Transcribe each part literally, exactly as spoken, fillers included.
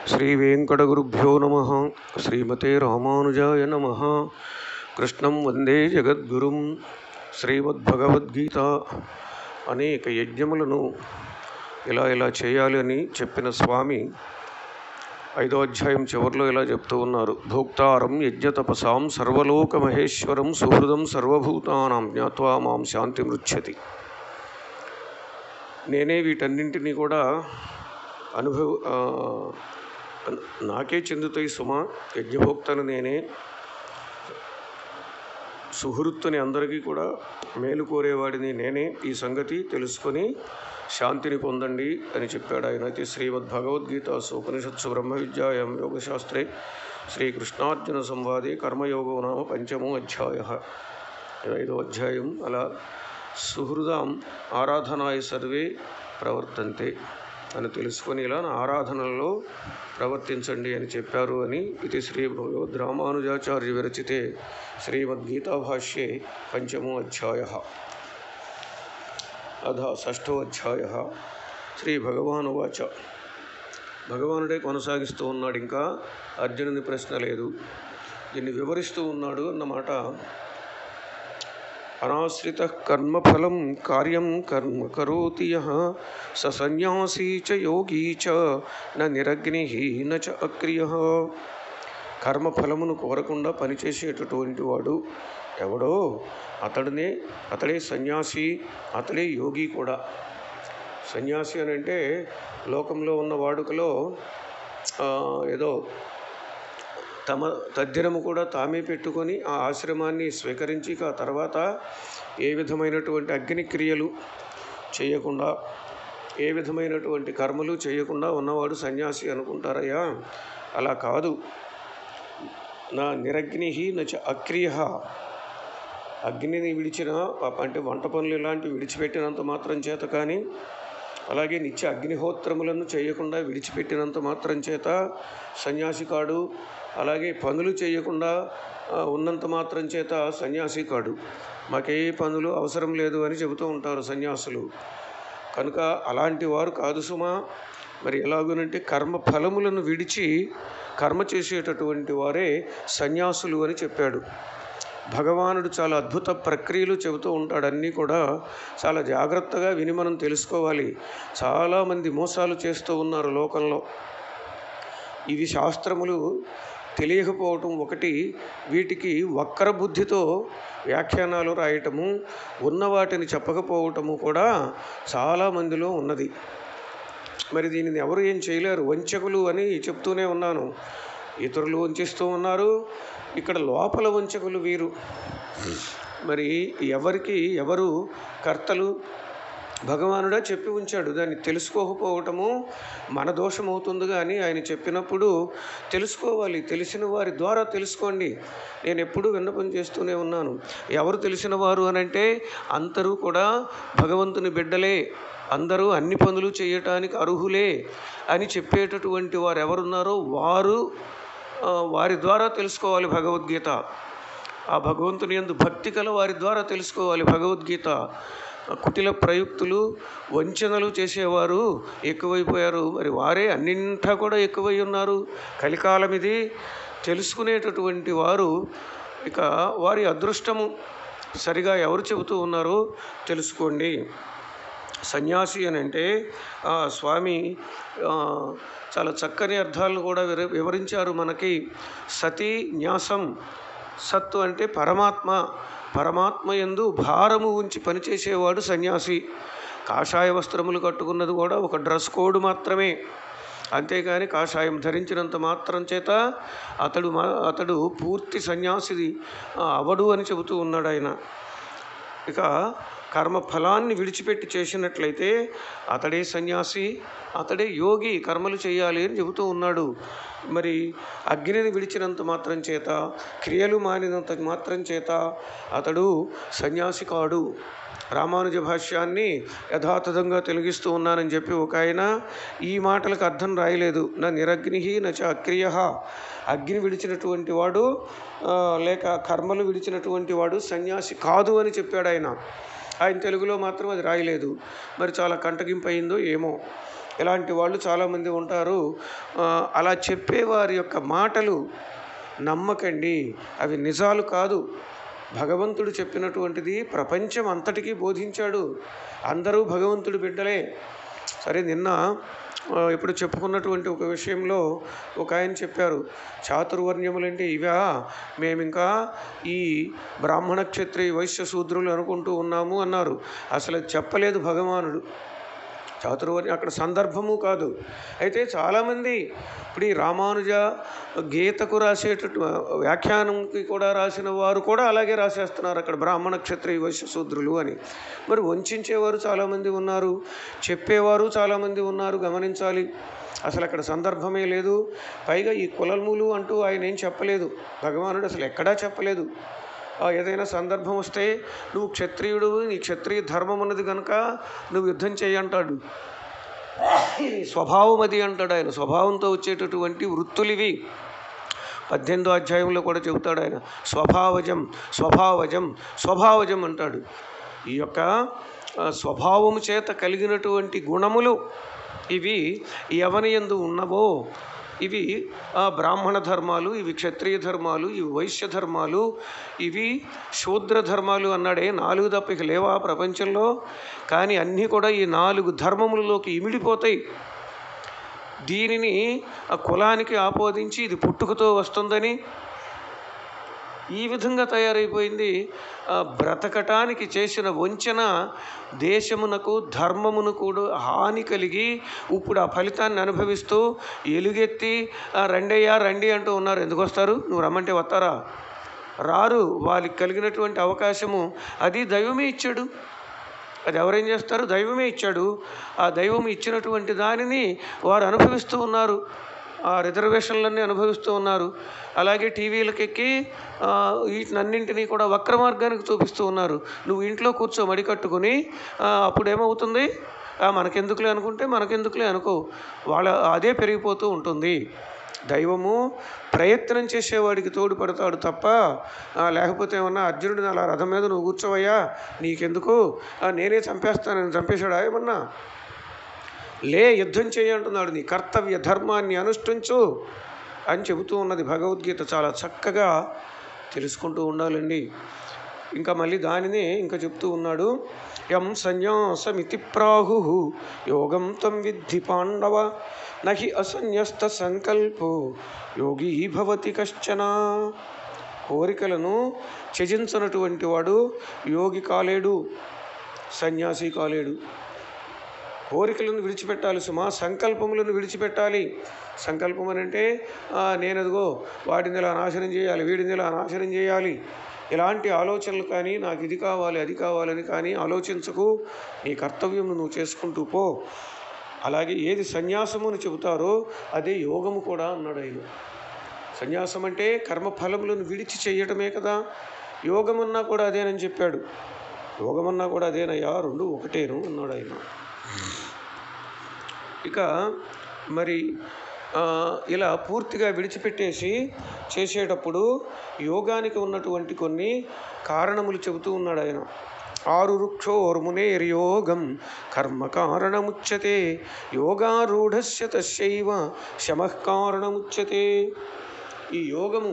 శ్రీ వెంకటగురుభ్యో నమః. శ్రీమతే రామానుజాయ నమః. కృష్ణం వందే జగద్గురుం. శ్రీమద్భగవద్గీత అనేక యజ్ఞములను ఇలా ఇలా చేయాలి అని చెప్పిన స్వామి ఐదో అధ్యాయం చివరిలో ఇలా చెప్తూ ఉన్నారు. భోక్తారం యజ్ఞతపసాం సర్వలోక మహేశ్వరం సుహృదం సర్వభూతానాం జ్ఞాత్వా మాం శాంతి మృచ్ఛతి. నేనే వీటన్నింటినీ కూడా అనుభవ నాకే చెందుతాయి సుమ. యజ్ఞభోక్తను నేనే, సుహృత్తుని అందరికీ కూడా మేలు కోరేవాడిని నేనే. ఈ సంగతి తెలుసుకొని శాంతిని పొందండి అని చెప్పాడు ఆయన. అయితే శ్రీమద్భగవద్గీతాసు ఉపనిషత్సు బ్రహ్మ విద్యాయాం యోగశాస్త్రే శ్రీకృష్ణార్జున సంవాదే కర్మయోగో నామ పంచమో అధ్యాయ. ఐదో అధ్యాయం. అలా సుహృదాం ఆరాధనాయ సర్వే ప్రవర్తంతే అని తెలుసుకొని ఇలా ఆరాధనలో ప్రవర్తించండి అని చెప్పారు అని ఇది శ్రీ భగవద్ రామానుజాచార్య విరచితే శ్రీమద్గీతాభాష్యే పంచమో అధ్యాయ. అధ షష్ఠో అధ్యాయ. శ్రీ భగవానువాచ. భగవానుడే కొనసాగిస్తూ ఉన్నాడు, ఇంకా అర్జునుని ప్రశ్న లేదు, దీన్ని వివరిస్తూ ఉన్నాడు అన్నమాట. అనాశ్రిత కర్మఫలం కార్యం కర్మ కరోతి యః స సన్యాసీ చ యోగీ చ న నిరగ్నిః న చ అక్రియః. కర్మఫలమును కోరకుండా పనిచేసేటటువంటి వాడు ఎవడో అతడినే అతడే సన్యాసి, అతడే యోగి కూడా. సన్యాసి అని అంటే లోకంలో ఉన్న వాడుకలో ఏదో తమ తద్దినము కూడా తామే పెట్టుకొని ఆ ఆశ్రమాన్ని స్వీకరించి ఆ తర్వాత ఏ విధమైనటువంటి అగ్నిక్రియలు చేయకుండా, ఏ విధమైనటువంటి కర్మలు చేయకుండా ఉన్నవాడు సన్యాసి అనుకుంటారయ్యా. అలా కాదు. నా నిరగ్ని నచ అక్రియ. అగ్నిని విడిచిన అంటే వంట పనులు ఇలాంటివి విడిచిపెట్టినంత మాత్రం చేత కానీ, అలాగే నిత్య అగ్నిహోత్రములను చేయకుండా విడిచిపెట్టినంత మాత్రం చేత సన్యాసి కాడు. అలాగే పనులు చేయకుండా ఉన్నంత మాత్రం చేత సన్యాసి కాడు. మాకే పనులు అవసరం లేదు అని చెబుతూ ఉంటారు సన్యాసులు. కనుక అలాంటి వారు కాదు సుమా. మరి ఎలాగోనంటే కర్మ ఫలములను విడిచి కర్మ చేసేటటువంటి వారే సన్యాసులు అని చెప్పాడు భగవానుడు. చాలా అద్భుత ప్రక్రియలు చెబుతూ ఉంటాడు. అన్నీ కూడా చాలా జాగ్రత్తగా విని మనం తెలుసుకోవాలి. చాలామంది మోసాలు చేస్తూ ఉన్నారు లోకంలో. ఇవి శాస్త్రములు తెలియకపోవటం ఒకటి, వీటికి వక్ర బుద్ధితో వ్యాఖ్యానాలు రాయటము, ఉన్న వాటిని చెప్పకపోవటము కూడా చాలామందిలో ఉన్నది. మరి దీనిని ఎవరు ఏం చేయలేరు. వంచకులు అని చెప్తూనే ఉన్నాను. ఇతరులు వంచిస్తూ ఉన్నారు, ఇక్కడ లోపల వంచకులు వీరు. మరి ఎవరికి ఎవరు కర్తలు? భగవానుడా చెప్పి ఉంచాడు. దాన్ని తెలుసుకోకపోవటము మన దోషం అవుతుంది. కానీ ఆయన చెప్పినప్పుడు తెలుసుకోవాలి. తెలిసిన వారి ద్వారా తెలుసుకోండి. నేను ఎప్పుడూ విన్నపం చేస్తూనే ఉన్నాను. ఎవరు తెలిసిన వారు అని అంటే అందరూ కూడా భగవంతుని బిడ్డలే, అందరూ అన్ని పనులు చేయటానికి అర్హులే అని చెప్పేటటువంటి వారు ఎవరున్నారో వారు వారి ద్వారా తెలుసుకోవాలి భగవద్గీత. ఆ భగవంతుని యందు భక్తి కల వారి ద్వారా తెలుసుకోవాలి భగవద్గీత. కుటిల ప్రయుక్తులు, వంచనలు చేసేవారు ఎక్కువైపోయారు. మరి వారే అన్నింటా కూడా ఎక్కువై ఉన్నారు. కలికాలం ఇది. తెలుసుకునేటటువంటి వారు ఇక వారి అదృష్టము. సరిగా ఎవరు చెబుతూ ఉన్నారో తెలుసుకోండి. సన్యాసి అని అంటే స్వామి చాలా చక్కని అర్థాలను కూడా వివరించారు మనకి. సతీ న్యాసం. సత్తు అంటే పరమాత్మ. పరమాత్మ యందు భారము ఉంచి పనిచేసేవాడు సన్యాసి. కాషాయ వస్త్రములు కట్టుకున్నది కూడా ఒక డ్రెస్ కోడ్ మాత్రమే. అంతేగాని కాషాయం ధరించినంత మాత్రం చేత అతడు అతడు పూర్తి సన్యాసి అవడు అని చెబుతూ ఉన్నాడు ఆయన. ఇక కర్మ ఫలాన్ని విడిచిపెట్టి చేసినట్లయితే అతడే సన్యాసి, అతడే యోగి. కర్మలు చేయాలి అని చెబుతూ ఉన్నాడు. మరి అగ్నిని విడిచినంత మాత్రం చేత, క్రియలు మానినంత మాత్రం చేత అతడు సన్యాసి కాడు. రామానుజ భాష్యాన్ని యథాతథంగా తొలగిస్తూ ఉన్నానని చెప్పి ఒక ఆయన ఈ మాటలకు అర్థం రాయలేదు. నా నిరగ్ని నచ అక్రియ. అగ్ని విడిచినటువంటి వాడు లేక కర్మలు విడిచినటువంటి వాడు సన్యాసి కాదు అని చెప్పాడు ఆయన. ఆయన తెలుగులో మాత్రం అది రాయలేదు. మరి చాలా కంటగింపు అయిందో ఏమో. ఇలాంటి వాళ్ళు చాలామంది ఉంటారు. అలా చెప్పేవారి యొక్క మాటలు నమ్మకండి, అవి నిజాలు కాదు. భగవంతుడు చెప్పినటువంటిది ప్రపంచం అంతటికీ బోధించాడు. అందరూ భగవంతుడి బిడ్డలే. సరే, నిన్న ఇప్పుడు చెప్పుకున్నటువంటి ఒక విషయంలో ఒక ఆయన చెప్పారు, చాతుర్వర్ణ్యములంటే ఇవా, మేమింకా ఈ బ్రాహ్మణ క్షత్రియ వైశ్య శూద్రులు అనుకుంటూ ఉన్నాము అన్నారు. అసలు చెప్పలేదు భగవానుడు. చాతుర్వర్ణ్యం అక్కడ సందర్భము కాదు. అయితే చాలామంది ఇప్పుడు ఈ రామానుజ గీతకు రాసేటట్టు వ్యాఖ్యానంకి కూడా రాసిన వారు కూడా అలాగే రాసేస్తున్నారు అక్కడ బ్రాహ్మణ క్షత్రియ వైశ్య శూద్రులు అని. మరి వంచేవారు చాలామంది ఉన్నారు, చెప్పేవారు చాలామంది ఉన్నారు. గమనించాలి, అసలు అక్కడ సందర్భమే లేదు. పైగా ఈ కులములు అంటూ ఆయన ఏం చెప్పలేదు భగవానుడు, అసలు ఎక్కడా చెప్పలేదు. ఏదైనా సందర్భం వస్తే నువ్వు క్షత్రియుడు, నీ క్షత్రియ ధర్మం ఉన్నది కనుక నువ్వు యుద్ధం చేయి అంటాడు. స్వభావం అది అంటాడు ఆయన. స్వభావంతో వచ్చేటటువంటి వృత్తులు ఇవి. పద్దెనిమిదో అధ్యాయంలో కూడా చెబుతాడు ఆయన, స్వభావజం స్వభావజం స్వభావజం అంటాడు. ఈ యొక్క స్వభావము చేత కలిగినటువంటి గుణములు ఇవి ఎవని యందు ఉన్నవో ఇవి బ్రాహ్మణ ధర్మాలు, ఇవి క్షత్రియ ధర్మాలు, ఇవి వైశ్య ధర్మాలు, ఇవి శూద్ర ధర్మాలు అన్నాడే. నాలుగు తప్ప ఇక లేవా ప్రపంచంలో? కానీ అన్నీ కూడా ఈ నాలుగు ధర్మములలోకి ఇమిడిపోతాయి. దీనిని ఆ కులానికి ఆపోదించి ఇది పుట్టుకతో వస్తుందని ఈ విధంగా తయారైపోయింది. బ్రతకటానికి చేసిన వంచన దేశమునకు ధర్మమును కూడా హాని కలిగి ఇప్పుడు ఆ ఫలితాన్ని అనుభవిస్తూ ఎలుగెత్తి రండయ్యా రండి అంటూ ఉన్నారు. ఎందుకు వస్తారు? నువ్వు రమ్మంటే వస్తారా? రారు. వాళ్ళకి కలిగినటువంటి అవకాశము అది దైవమే ఇచ్చాడు. అది ఎవరేం చేస్తారు? దైవమే ఇచ్చాడు. ఆ దైవం ఇచ్చినటువంటి దానిని వారు అనుభవిస్తూ ఉన్నారు. ఆ రిజర్వేషన్లన్నీ అనుభవిస్తూ ఉన్నారు. అలాగే టీవీలకు ఎక్కి వీటినన్నింటినీ కూడా వక్ర మార్గానికి చూపిస్తూ ఉన్నారు. నువ్వు ఇంట్లో కూర్చో మడి కట్టుకుని, అప్పుడు ఏమవుతుంది? మనకెందుకులే అనుకుంటే మనకెందుకులే అనుకో, వాళ్ళ అదే పెరిగిపోతూ ఉంటుంది. దైవము ప్రయత్నం చేసేవాడికి తోడు పడతాడు తప్ప, లేకపోతే ఏమన్నా అర్జునుడిని అలా రథం మీద నువ్వు కూర్చోవయ్యా నీకెందుకు, నేనే చంపేస్తానని చంపేశాడా ఏమన్నా? లే, యుద్ధం చేయంటున్నాడు. నీ కర్తవ్య ధర్మాన్ని అనుష్ఠించు అని చెబుతూ ఉన్నది భగవద్గీత. చాలా చక్కగా తెలుసుకుంటూ ఉండాలండి. ఇంకా మళ్ళీ దానిని ఇంకా చెప్తూ ఉన్నాడు. యం సన్యాసమితి ప్రాహు యోగం తం విద్ధి పాండవ నహి అసన్యస్త సంకల్పో యోగి భవతి కశ్చన. కోరికలను త్యజించినటువంటి వాడు యోగి కాలేడు, సన్యాసి కాలేడు. కోరికలను విడిచిపెట్టాలి సుమా, సంకల్పములను విడిచిపెట్టాలి. సంకల్పం అని అంటే నేను అదిగో వాడిని ఇలా నాశనం చేయాలి, వీడిని ఇలా నాశనం చేయాలి, ఇలాంటి ఆలోచనలు కానీ, నాకు ఇది కావాలి అది కావాలని కానీ ఆలోచించకు. నీ కర్తవ్యం నువ్వు చేసుకుంటూ పో. అలాగే ఏది సన్యాసము అని చెబుతారో అదే యోగము కూడా అన్నాడు ఆయన. సన్యాసం అంటే కర్మఫలములను విడిచి చేయటమే కదా. యోగమన్నా కూడా అదేనని చెప్పాడు. యోగమన్నా కూడా అదేనయ్యా, రెండు ఒకటేను అన్నాడు ఆయన. ఇక మరి ఇలా పూర్తిగా విడిచిపెట్టేసి చేసేటప్పుడు యోగానికి ఉన్నటువంటి కొన్ని కారణములు చెబుతూ ఉన్నాడు ఆయన. ఆరు వృక్షోర్మునేర్యోగం కర్మ కారణముచ్యతే యోగారూఢస్య తస్యైవ శమః కారణముచ్యతే. ఈ యోగము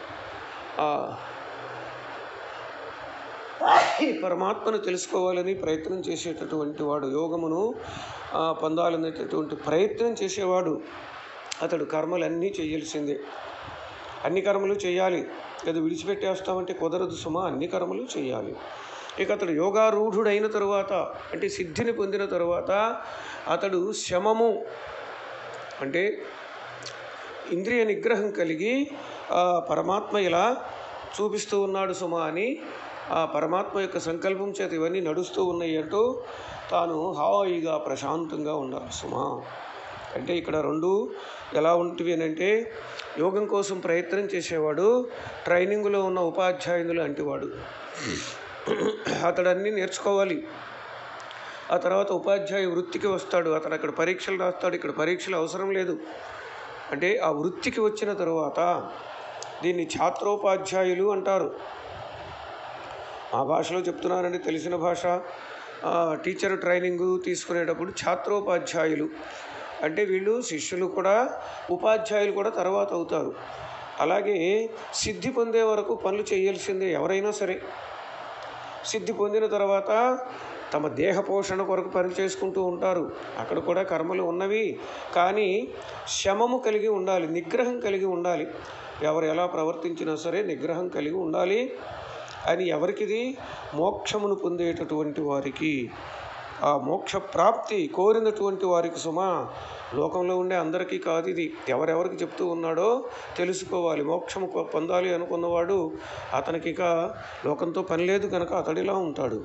ఈ పరమాత్మను తెలుసుకోవాలని ప్రయత్నం చేసేటటువంటి వాడు, యోగమును పొందాలనేటటువంటి ప్రయత్నం చేసేవాడు, అతడు కర్మలన్నీ చేయాల్సిందే. అన్ని కర్మలు చేయాలి. అది విడిచిపెట్టేస్తామంటే కుదరదు సుమా, అన్ని కర్మలు చేయాలి. ఇక అతడు యోగారూఢుడైన తరువాత, అంటే సిద్ధిని పొందిన తరువాత అతడు శమము అంటే ఇంద్రియ నిగ్రహం కలిగి పరమాత్మ ఇలా చూపిస్తూ ఉన్నాడు సుమా అని, ఆ పరమాత్మ యొక్క సంకల్పం చేత ఇవన్నీ నడుస్తూ ఉన్నాయి అంటూ తాను హాయిగా ప్రశాంతంగా ఉండాలి సుమా. అంటే ఇక్కడ రెండు ఎలా ఉంటుంది అని అంటే, యోగం కోసం ప్రయత్నం చేసేవాడు ట్రైనింగ్లో ఉన్న ఉపాధ్యాయులు అంటేవాడు, అతడు అన్నీ నేర్చుకోవాలి. ఆ తర్వాత ఉపాధ్యాయ వృత్తికి వస్తాడు. అతడు అక్కడ పరీక్షలు రాస్తాడు, ఇక్కడ పరీక్షలు అవసరం లేదు. అంటే ఆ వృత్తికి వచ్చిన తరువాత దీన్ని ఛాత్రోపాధ్యాయులు అంటారు. మా భాషలో చెప్తున్నానండి, తెలిసిన భాష. టీచర్ ట్రైనింగ్ తీసుకునేటప్పుడు ఛాత్రోపాధ్యాయులు అంటే వీళ్ళు శిష్యులు కూడా ఉపాధ్యాయులు కూడా తర్వాత అవుతారు. అలాగే సిద్ధి పొందే వరకు పనులు చేయాల్సిందే ఎవరైనా సరే. సిద్ధి పొందిన తర్వాత తమ దేహ పోషణ కొరకు పని చేసుకుంటూ ఉంటారు. అక్కడ కూడా కర్మలు ఉన్నవి, కానీ శమము కలిగి ఉండాలి, నిగ్రహం కలిగి ఉండాలి. ఎవరు ఎలా ప్రవర్తించినా సరే నిగ్రహం కలిగి ఉండాలి. అని ఎవరికిది? మోక్షమును పొందేటటువంటి వారికి, ఆ మోక్ష ప్రాప్తి కోరినటువంటి వారికి సుమా. లోకంలో ఉండే అందరికీ కాదు ఇది. ఎవరెవరికి చెప్తూ ఉన్నాడో తెలుసుకోవాలి. మోక్షము పొందాలి అనుకున్నవాడు అతనికి ఇక లోకంతో పని లేదు కనుక అతడిలా ఉంటాడు.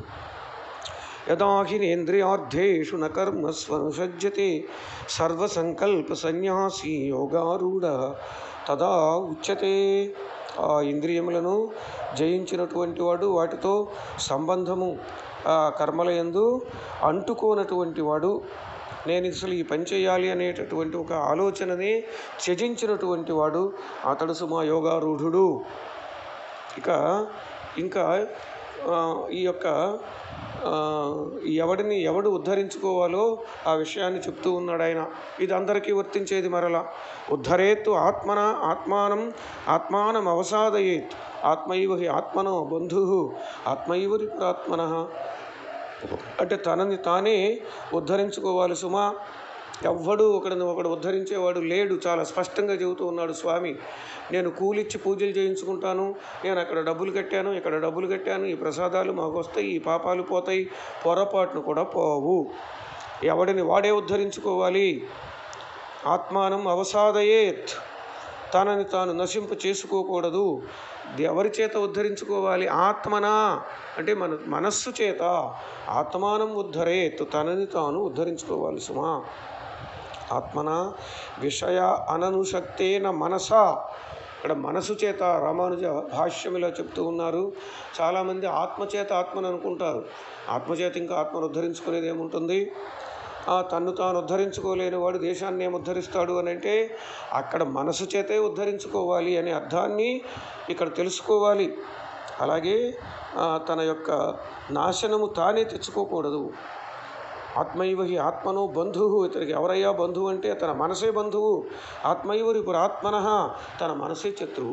యదాహినేంద్రియార్థేషు న కర్మస్వనుసజ్జతే సర్వసంకల్ప సన్యాసి యోగారూఢ తదా ఉచ్యతే. ఆ ఇంద్రియములను జయించినటువంటి వాడు, వాటితో సంబంధము ఆ కర్మల యందు అంటుకోనటువంటి వాడు, నేను అసలు ఈ పని చేయాలి అనేటటువంటి ఒక ఆలోచనని త్యజించినటువంటి వాడు అతడు సుమా యోగారూఢుడు. ఇక ఇంకా ఈ యొక్క ఎవడిని ఎవడు ఉద్ధరించుకోవాలో ఆ విషయాన్ని చెప్తూ ఉన్నాడు ఆయన. ఇది అందరికీ వర్తించేది. మరలా ఉద్ధరేత్తు ఆత్మన ఆత్మానం ఆత్మానం అవసాదయేత్ ఆత్మైవ హి ఆత్మనో బంధు ఆత్మైవ రిపురాత్మన. అంటే తనని తానే ఉద్ధరించుకోవాలి సుమా. ఎవ్వడు ఒకడిని ఒకడు ఉద్ధరించేవాడు లేడు. చాలా స్పష్టంగా చెబుతూ ఉన్నాడు స్వామి. నేను కూలిచ్చి పూజలు చేయించుకుంటాను, నేను అక్కడ డబ్బులు కట్టాను, ఇక్కడ డబ్బులు కట్టాను, ఈ ప్రసాదాలు మాకు వస్తాయి, ఈ పాపాలు పోతాయి, పొరపాటును కూడా పోవు. ఎవడిని వాడే ఉద్ధరించుకోవాలి. ఆత్మానం అవసాదయేత్, తనని తాను నశింప చేసుకోకూడదు. ఎవరి చేత ఉద్ధరించుకోవాలి? ఆత్మనా అంటే మన మనస్సు చేత. ఆత్మానం ఉద్ధరేత్, తనని తాను ఉద్ధరించుకోవాలి సుమా. ఆత్మన విషయ అననుశక్తేన మనసా. ఇక్కడ మనసు చేత రామానుజ భాష్యం ఇలా చెప్తూ ఉన్నారు. చాలామంది ఆత్మచేత ఆత్మను అనుకుంటారు. ఆత్మచేత ఇంకా ఆత్మను ఉద్ధరించుకునేది ఏముంటుంది? తన్ను తాను ఉద్ధరించుకోలేని వాడు దేశాన్ని ఏం ఉద్ధరిస్తాడు అని అంటే అక్కడ మనసు చేతే ఉద్ధరించుకోవాలి అనే అర్థాన్ని ఇక్కడ తెలుసుకోవాలి. అలాగే తన యొక్క నాశనము తానే తెచ్చుకోకూడదు. ఆత్మైవ హి ఆత్మనో బంధువు. ఇతనికి ఎవరయ్యా బంధువు అంటే తన మనసే బంధువు. ఆత్మైవ రిపురాత్మన, తన మనసే శత్రువు.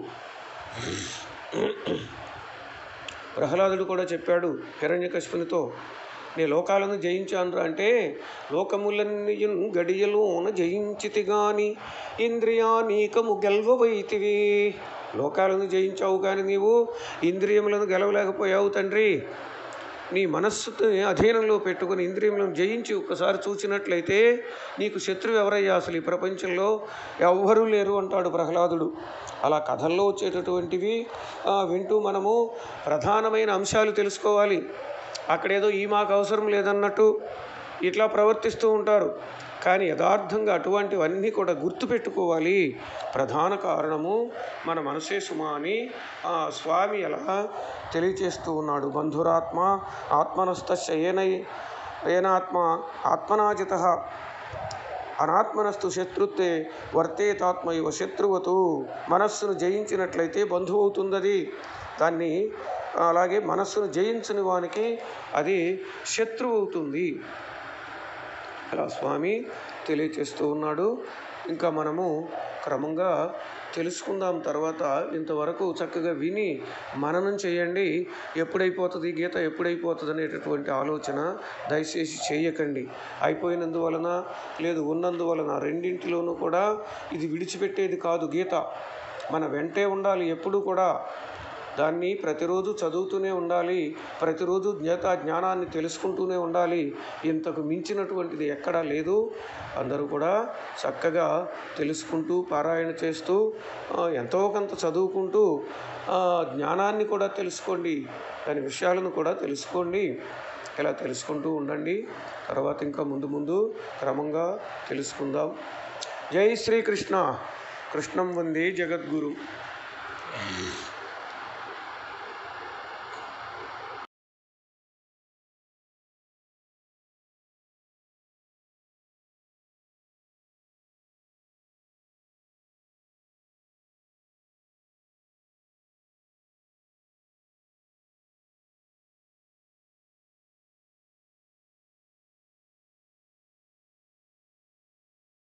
ప్రహ్లాదుడు కూడా చెప్పాడు హిరణ్యకశిపునితో, నీ లోకాలను జయించాను అంటే లోకములన్నీ గడియలోన జయించితి గాని ఇంద్రియానీకము గెలవవైతివి. లోకాలను జయించావు కానీ నీవు ఇంద్రియములను గెలవలేకపోయావు తండ్రి. నీ మనస్సుని అధీనంలో పెట్టుకుని ఇంద్రియములను జయించి ఒక్కసారి చూసినట్లయితే నీకు శత్రువు ఎవరయ్యా అసలు ఈ ప్రపంచంలో? ఎవ్వరూ లేరు అంటాడు ప్రహ్లాదుడు. అలా కథల్లో వచ్చేటటువంటివి వింటూ మనము ప్రధానమైన అంశాలు తెలుసుకోవాలి. అక్కడేదో ఈ మాకు అవసరం లేదన్నట్టు ఇట్లా ప్రవర్తిస్తూ ఉంటారు. కానీ యథార్థంగా అటువంటివన్నీ కూడా గుర్తుపెట్టుకోవాలి. ప్రధాన కారణము మన మనసే సుమా అని స్వామి అలా తెలియచేస్తూ ఉన్నాడు. బంధురాత్మ ఆత్మనస్తస్య ఏనై ఏనాత్మ ఆత్మనాజిత అనాత్మనస్తు శత్రుత్తే వర్తేతాత్మ ఇవ శత్రువతు. మనస్సును జయించినట్లయితే బంధువు అవుతుంది అది. దాన్ని అలాగే మనస్సును జయించని వానికి అది శత్రువు అవుతుంది. అలా స్వామి తెలియచేస్తూ ఉన్నాడు. ఇంకా మనము క్రమంగా తెలుసుకుందాం తర్వాత. ఇంతవరకు చక్కగా విని మననం చేయండి. ఎప్పుడైపోతుంది గీత, ఎప్పుడైపోతుంది అనేటటువంటి ఆలోచన దయచేసి చేయకండి. అయిపోయినందువలన లేదు ఉన్నందువలన రెండింటిలోనూ కూడా ఇది విడిచిపెట్టేది కాదు గీత. మన వెంటే ఉండాలి ఎప్పుడూ కూడా. దాన్ని ప్రతిరోజు చదువుతూనే ఉండాలి. ప్రతిరోజు జ్ఞాత జ్ఞానాన్ని తెలుసుకుంటూనే ఉండాలి. ఇంతకు మించినటువంటిది ఎక్కడా లేదు. అందరూ కూడా చక్కగా తెలుసుకుంటూ పారాయణ చేస్తూ ఎంతో కొంత చదువుకుంటూ జ్ఞానాన్ని కూడా తెలుసుకోండి. దాని విషయాలను కూడా తెలుసుకోండి. ఇలా తెలుసుకుంటూ ఉండండి. తర్వాత ఇంకా ముందు ముందు క్రమంగా తెలుసుకుందాం. జై శ్రీకృష్ణ. కృష్ణం వందే జగద్గురు.